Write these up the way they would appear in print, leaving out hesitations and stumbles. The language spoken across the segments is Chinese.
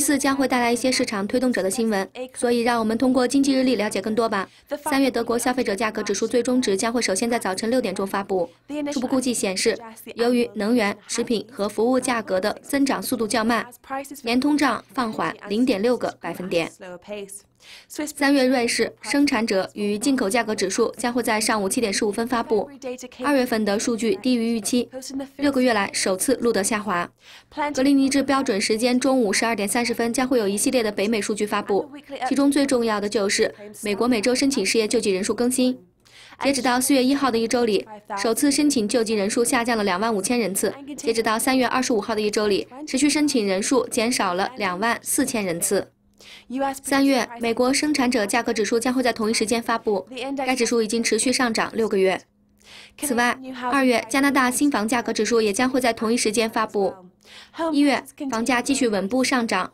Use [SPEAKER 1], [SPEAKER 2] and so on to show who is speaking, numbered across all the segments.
[SPEAKER 1] 4将会带来一些市场推动者的新闻，所以让我们通过经济日历了解更多吧。3月德国消费者价格指数最终值将会首先在早晨6点钟发布。初步估计显示，由于能源、食品和服务价格的增长速度较慢，年通胀放缓0.6个百分点。3月瑞士生产者与进口价格指数将会在上午7点15分发布。2月份的数据低于预期，6个月来首次录得下滑。格林尼治标准时间中午12点30分将会有一系列的北美数据发布，其中最重要的就是美国每周申请失业救济人数更新。截止到4月1号的一周里，首次申请救济人数下降了25000人次；截止到3月25号的一周里，持续申请人数减少了24000人次。3月，美国生产者价格指数将会在同一时间发布，该指数已经持续上涨6个月。此外，2月加拿大新房价格指数也将会在同一时间发布。1月，房价继续稳步上涨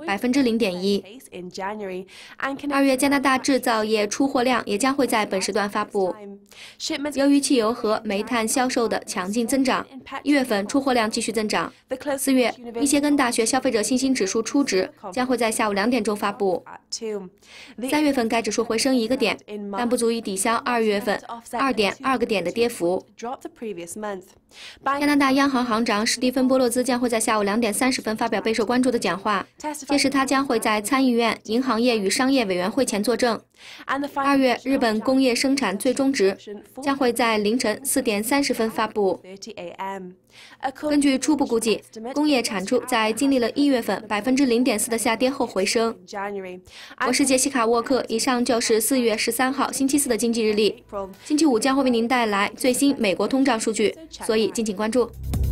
[SPEAKER 1] 0.1%。2月加拿大制造业出货量也将会在本时段发布。由于汽油和煤炭销售的强劲增长，1月份出货量继续增长。4月，密歇根大学消费者信心指数初值将会在下午2点钟发布。3月份该指数回升1个点，但不足以抵消2月份2.2个点的跌幅。加拿大央行行长史蒂芬·波洛兹将会在下午2点30分发表备受关注的讲话，届时他将会在参议院银行业与商业委员会前作证。2月日本工业生产最终值将会在凌晨4点30分发布。根据初步估计，工业产出在经历了1月份0.4%的下跌后回升。我是杰西卡·沃克，以上就是4月13号星期4的经济日历。星期5将会为您带来最新美国通胀数据，所以敬请关注。